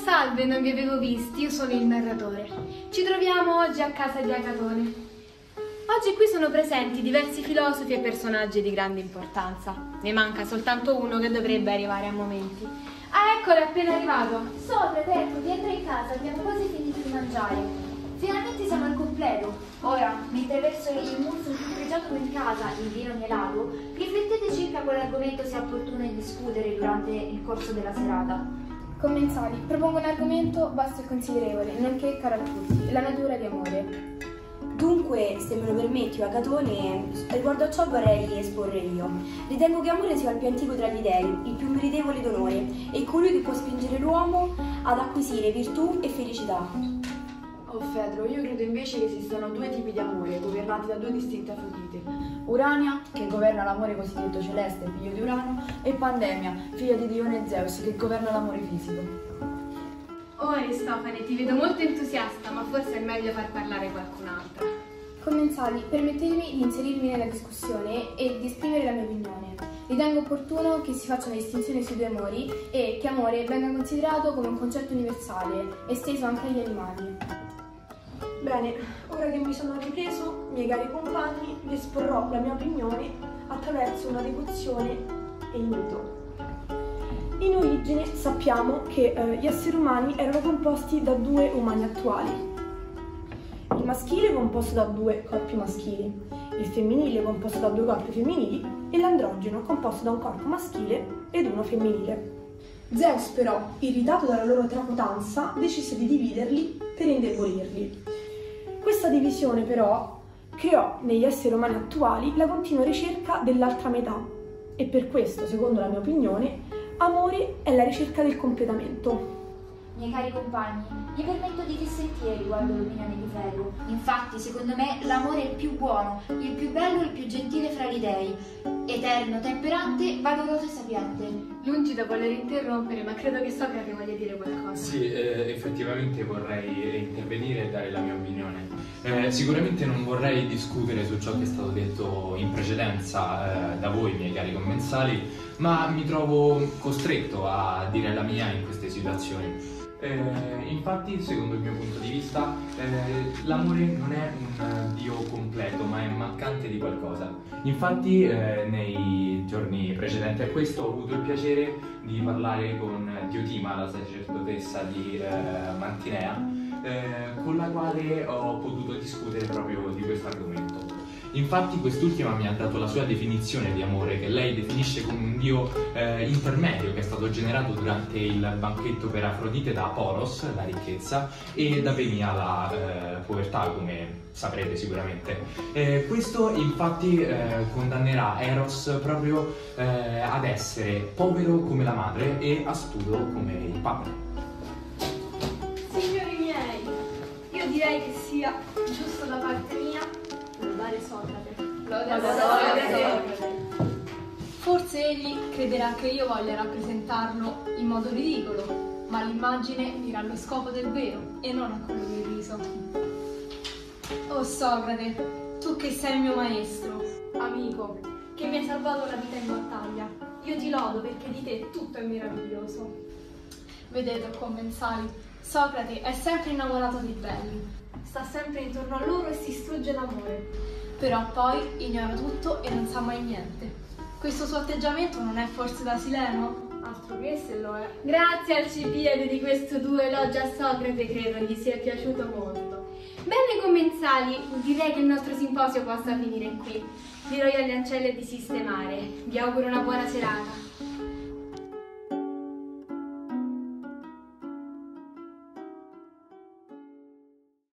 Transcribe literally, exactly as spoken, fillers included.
salve, non vi avevo visti, io sono il narratore. Ci troviamo oggi a casa di Agatone. Oggi qui sono presenti diversi filosofi e personaggi di grande importanza. Ne manca soltanto uno che dovrebbe arrivare a momenti. Ah, eccolo, è appena arrivato. Socrate, ecco, rientra in casa, abbiamo quasi finito di mangiare. Finalmente siamo al completo. Ora, mentre verso il muso più pregiato in casa, il vino mielato, riflettete circa quale argomento sia opportuno discutere durante il corso della serata. Commensali, propongo un argomento vasto e considerevole, nonché caro a tutti, la natura di amore. Dunque, se me lo permetti, Agatone, riguardo a ciò vorrei esporre io. Ritengo che amore sia il più antico tra gli dei, il più meritevole d'onore, e colui che può spingere l'uomo ad acquisire virtù e felicità. Oh Fedro, io credo invece che esistano due tipi di amore, governati da due distinte Afrodite. Urania, che governa l'amore cosiddetto celeste, figlio di Urano, e Pandemia, figlia di Dione e Zeus, che governa l'amore fisico. Oh Aristofane, ti vedo molto entusiasta, ma forse è meglio far parlare qualcun'altra. Commensali, permettetemi di inserirmi nella discussione e di esprimere la mia opinione. Ritengo opportuno che si faccia una distinzione sui due amori e che amore venga considerato come un concetto universale, esteso anche agli animali. Bene, ora che mi sono ripreso, miei cari compagni, vi esporrò la mia opinione attraverso una deduzione e il mito. In origine sappiamo che eh, gli esseri umani erano composti da due umani attuali. Il maschile composto da due corpi maschili, il femminile composto da due corpi femminili e l'androgeno composto da un corpo maschile ed uno femminile. Zeus però, irritato dalla loro tracotanza, decise di dividerli per indebolirli. Questa divisione però creò negli esseri umani attuali la continua ricerca dell'altra metà e per questo, secondo la mia opinione, amore è la ricerca del completamento. Miei cari compagni, mi permetto di dissentire riguardo l'opinione di Fedro. Infatti, secondo me, l'amore è il più buono, il più bello e il più gentile fra gli dei. Eterno, temperante, valoroso e sapiente. Lungi da voler interrompere, ma credo che Socrate voglia dire qualcosa. Sì, eh, effettivamente vorrei intervenire e dare la mia opinione. Eh, sicuramente non vorrei discutere su ciò che è stato detto in precedenza eh, da voi, miei cari commensali, ma mi trovo costretto a dire la mia in queste situazioni. Eh, infatti, secondo il mio punto di vista, eh, l'amore non è un Dio completo, ma è mancante di qualcosa. Infatti, eh, nei giorni precedenti a questo ho avuto il piacere di parlare con Diotima, la sacerdotessa di eh, Mantinea, eh, con la quale ho potuto discutere proprio di questo argomento. Infatti quest'ultima mi ha dato la sua definizione di amore, che lei definisce come un dio eh, intermedio che è stato generato durante il banchetto per Afrodite da Poros, la ricchezza, e da Venia, la eh, povertà, come saprete sicuramente. Eh, questo infatti eh, condannerà Eros proprio eh, ad essere povero come la madre e astuto come il padre. Signori miei, io direi che sia giusto da parte mia lodare Socrate. Lodare Socrate. Forse egli crederà che io voglia rappresentarlo in modo ridicolo, ma l'immagine dirà lo scopo del vero e non a quello del riso. Oh Socrate, tu che sei il mio maestro, amico, che mi hai salvato la vita in battaglia, io ti lodo perché di te tutto è meraviglioso. Vedete, commensali, Socrate è sempre innamorato dei belli. Sta sempre intorno a loro e si strugge d'amore. Però poi ignora tutto e non sa mai niente. Questo suo atteggiamento non è forse da Sileno? Altro che se lo è. Grazie Alcibiade di questo tuo elogio a Socrate, credo gli sia piaciuto molto. Bene commensali, direi che il nostro simposio possa finire qui. Dirò io alle ancelle di sistemare. Vi auguro una buona serata.